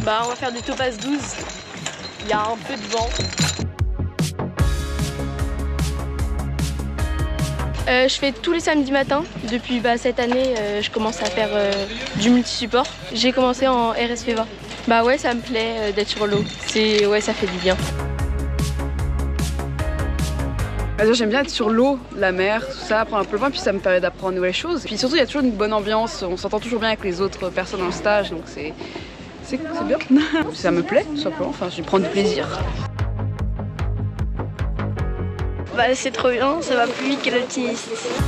Bah, on va faire du topaz 12. Il y a un peu de vent. Je fais tous les samedis matins. Depuis cette année, je commence à faire du multi-support. J'ai commencé en RSPVA. Bah ouais, ça me plaît d'être sur l'eau. Ouais, ça fait du bien. J'aime bien être sur l'eau, la mer, tout ça, apprendre un peu le vent, puis ça me permet d'apprendre de nouvelles choses. Puis surtout, il y a toujours une bonne ambiance, on s'entend toujours bien avec les autres personnes en stage, donc c'est bien. Ça me plaît, tout simplement, enfin, je prends du plaisir. Bah, c'est trop bien, ça va plus vite que l'alpiniste.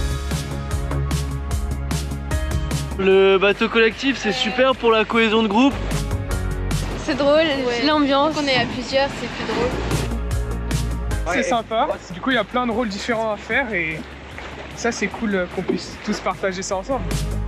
Le bateau collectif, c'est super pour la cohésion de groupe. C'est drôle, ouais. L'ambiance. Quand on est à plusieurs, c'est plus drôle. C'est sympa, du coup il y a plein de rôles différents à faire et ça c'est cool qu'on puisse tous partager ça ensemble.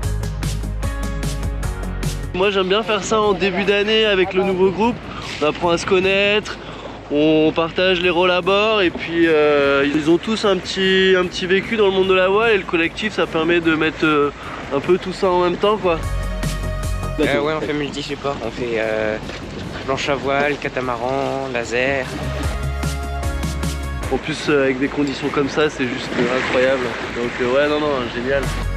Moi j'aime bien faire ça en début d'année avec le nouveau groupe, on apprend à se connaître, on partage les rôles à bord et puis ils ont tous un petit vécu dans le monde de la voile et le collectif ça permet de mettre un peu tout ça en même temps quoi. Ouais, on fait multi-support, on fait planche à voile, catamaran, laser. En plus avec des conditions comme ça c'est juste incroyable. Donc ouais non génial.